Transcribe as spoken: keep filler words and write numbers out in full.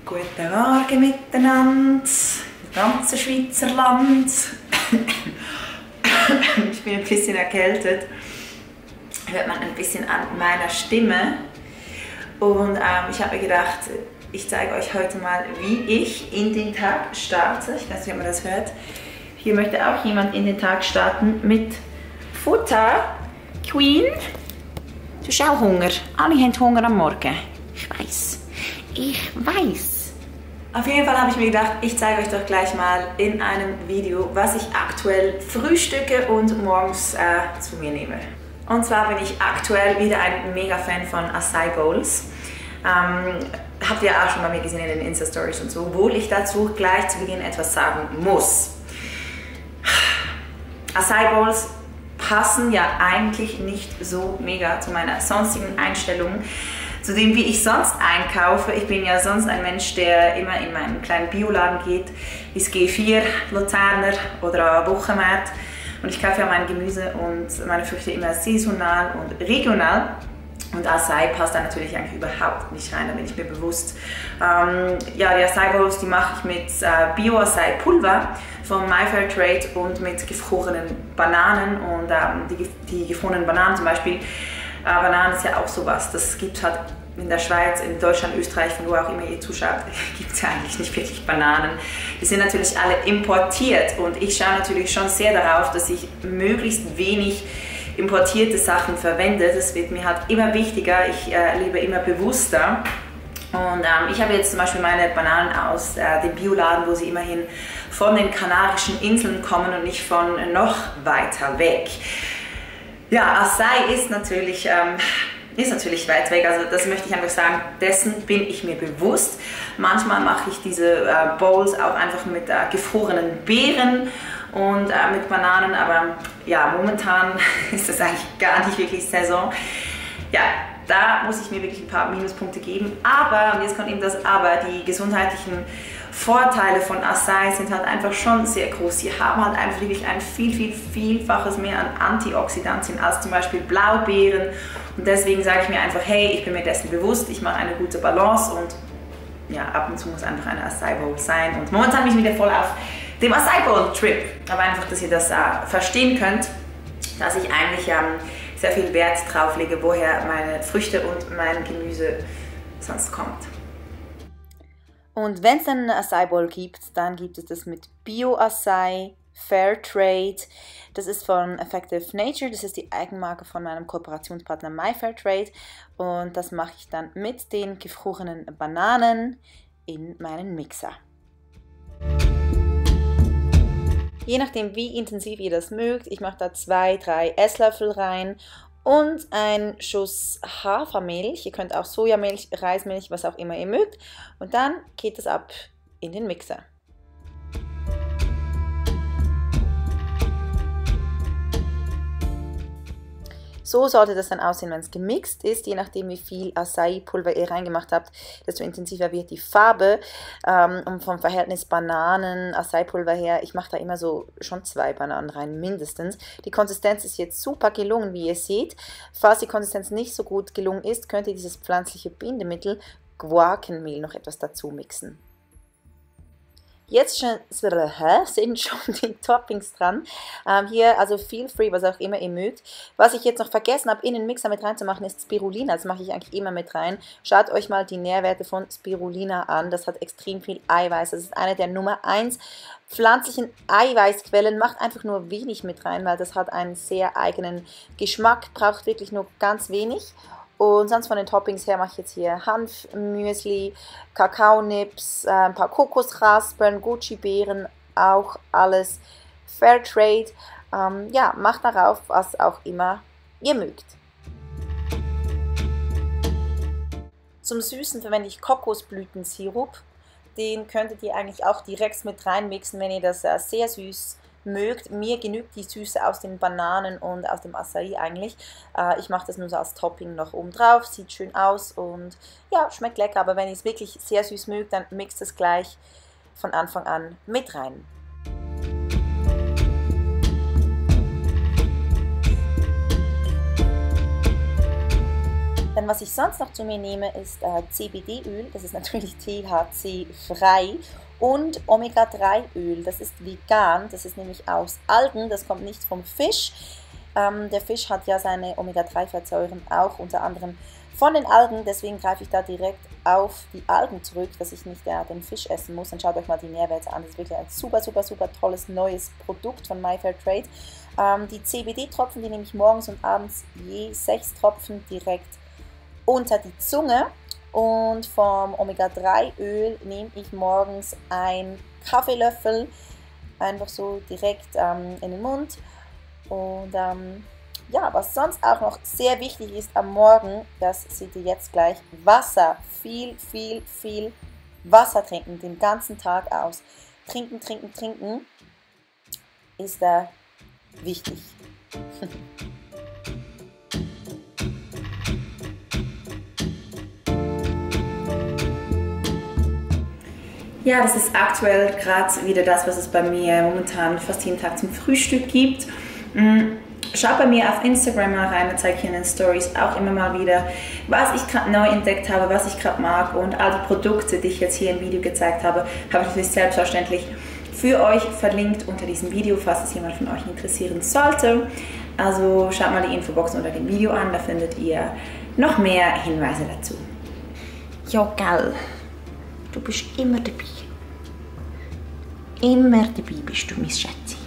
Guten Morgen miteinander, das ganze Schweizer Land. Ich bin ein bisschen erkältet, hört man ein bisschen an meiner Stimme. Und ähm, ich habe mir gedacht, ich zeige euch heute mal, wie ich in den Tag starte. Ich weiß nicht, ob man das hört. Hier möchte auch jemand in den Tag starten mit Futter. Queen, du hast auch Hunger. Alle haben Hunger am Morgen. Ich weiß. Ich weiß. Auf jeden Fall habe ich mir gedacht, ich zeige euch doch gleich mal in einem Video, was ich aktuell frühstücke und morgens äh, zu mir nehme. Und zwar bin ich aktuell wieder ein Mega-Fan von Acai Bowls. Ähm, habt ihr auch schon bei mir gesehen in den Insta-Stories und so, obwohl ich dazu gleich zu Beginn etwas sagen muss. Acai Bowls passen ja eigentlich nicht so mega zu meiner sonstigen Einstellung, zu dem, wie ich sonst einkaufe. Ich bin ja sonst ein Mensch, der immer in meinen kleinen Bioladen geht, ins G vier, Luzerner oder Wochenmarkt, und ich kaufe ja mein Gemüse und meine Früchte immer saisonal und regional. Und Acai passt da natürlich eigentlich überhaupt nicht rein, da bin ich mir bewusst. Ähm, ja, die Acai Bowls, die mache ich mit äh, Bio-Acai Pulver von MyFairTrade und mit gefrorenen Bananen. Und ähm, die, die gefrorenen Bananen zum Beispiel, äh, Bananen ist ja auch sowas, das gibt halt in der Schweiz, in Deutschland, Österreich, von wo auch immer ihr zuschaut, gibt es ja eigentlich nicht wirklich Bananen. Die sind natürlich alle importiert und ich schaue natürlich schon sehr darauf, dass ich möglichst wenig importierte Sachen verwende. Das wird mir halt immer wichtiger, ich äh, lebe immer bewusster. Und ähm, ich habe jetzt zum Beispiel meine Bananen aus äh, dem Bioladen, wo sie immerhin von den Kanarischen Inseln kommen und nicht von noch weiter weg. Ja, Acai ist natürlich, ähm, ist natürlich weit weg, also das möchte ich einfach sagen, dessen bin ich mir bewusst. Manchmal mache ich diese äh, Bowls auch einfach mit äh, gefrorenen Beeren und äh, mit Bananen, aber ja, momentan ist das eigentlich gar nicht wirklich Saison. Ja, da muss ich mir wirklich ein paar Minuspunkte geben, aber, und jetzt kommt eben das Aber, die gesundheitlichen Vorteile von Acai sind halt einfach schon sehr groß. Sie haben halt einfach wirklich ein viel, viel, vielfaches mehr an Antioxidantien als zum Beispiel Blaubeeren, und deswegen sage ich mir einfach, hey, ich bin mir dessen bewusst, ich mache eine gute Balance und ja, ab und zu muss einfach eine Acai Bowl sein, und momentan bin ich wieder voll auf dem Acai Bowl Trip, aber einfach, dass ihr das äh, verstehen könnt, dass ich eigentlich ähm, sehr viel Wert drauf lege, woher meine Früchte und mein Gemüse sonst kommt. Und wenn es dann einen Acai Bowl gibt, dann gibt es das mit Bio-Acai, Fairtrade. Das ist von Effective Nature, das ist die Eigenmarke von meinem Kooperationspartner MyFairTrade. Und das mache ich dann mit den gefrorenen Bananen in meinen Mixer. Je nachdem, wie intensiv ihr das mögt, ich mache da zwei, drei Esslöffel rein und ein Schuss Hafermilch. Ihr könnt auch Sojamilch, Reismilch, was auch immer ihr mögt. Und dann geht es ab in den Mixer. So sollte das dann aussehen, wenn es gemixt ist. Je nachdem, wie viel Acai-Pulver ihr reingemacht habt, desto intensiver wird die Farbe. Ähm, und vom Verhältnis Bananen-Acai-Pulver her, ich mache da immer so schon zwei Bananen rein, mindestens. Die Konsistenz ist jetzt super gelungen, wie ihr seht. Falls die Konsistenz nicht so gut gelungen ist, könnt ihr dieses pflanzliche Bindemittel Guacanmehl noch etwas dazu mixen. Jetzt schon, sind schon die Toppings dran. Ähm, hier, also feel free, was auch immer ihr mögt. Was ich jetzt noch vergessen habe, in den Mixer mit reinzumachen, ist Spirulina. Das mache ich eigentlich immer mit rein. Schaut euch mal die Nährwerte von Spirulina an. Das hat extrem viel Eiweiß. Das ist eine der Nummer eins pflanzlichen Eiweißquellen. Macht einfach nur wenig mit rein, weil das hat einen sehr eigenen Geschmack. Braucht wirklich nur ganz wenig. Und sonst von den Toppings her mache ich jetzt hier Hanfmüsli, Kakaonips, äh, ein paar Kokosraspeln, Goji-Beeren, auch alles Fairtrade. Ähm, ja, macht darauf, was auch immer ihr mögt. Zum Süßen verwende ich Kokosblütensirup. Den könntet ihr eigentlich auch direkt mit reinmixen, wenn ihr das äh, sehr süß mögt. Mir genügt die Süße aus den Bananen und aus dem Acai eigentlich. Äh, ich mache das nur so als Topping noch oben drauf. Sieht schön aus und ja, schmeckt lecker. Aber wenn ihr es wirklich sehr süß mögt, dann mixt es gleich von Anfang an mit rein. Dann was ich sonst noch zu mir nehme, ist äh, C B D-Öl, das ist natürlich T H C-frei, und Omega drei Öl, das ist vegan, das ist nämlich aus Algen, das kommt nicht vom Fisch. Ähm, der Fisch hat ja seine Omega drei Fettsäuren auch unter anderem von den Algen, deswegen greife ich da direkt auf die Algen zurück, dass ich nicht äh, den Fisch essen muss. Und schaut euch mal die Nährwerte an, das ist wirklich ein super, super, super tolles neues Produkt von MyFairTrade. Ähm, die C B D-Tropfen, die nehme ich morgens und abends je sechs Tropfen direkt unter die Zunge. Und vom Omega drei Öl nehme ich morgens einen Kaffeelöffel, einfach so direkt ähm, in den Mund. Und ähm, ja, was sonst auch noch sehr wichtig ist am Morgen, das seht ihr jetzt gleich, Wasser. Viel, viel, viel Wasser trinken, den ganzen Tag aus. Trinken, trinken, trinken ist da wichtig. Ja, das ist aktuell gerade wieder das, was es bei mir momentan fast jeden Tag zum Frühstück gibt. Schaut bei mir auf Instagram mal rein, da zeige ich in den Stories auch immer mal wieder, was ich gerade neu entdeckt habe, was ich gerade mag, und all die Produkte, die ich jetzt hier im Video gezeigt habe, habe ich natürlich selbstverständlich für euch verlinkt unter diesem Video, falls es jemand von euch interessieren sollte. Also schaut mal die Infobox unter dem Video an, da findet ihr noch mehr Hinweise dazu. Ja, gell. Du bist immer dabei. Immer dabei bist du, mein Schätzchen.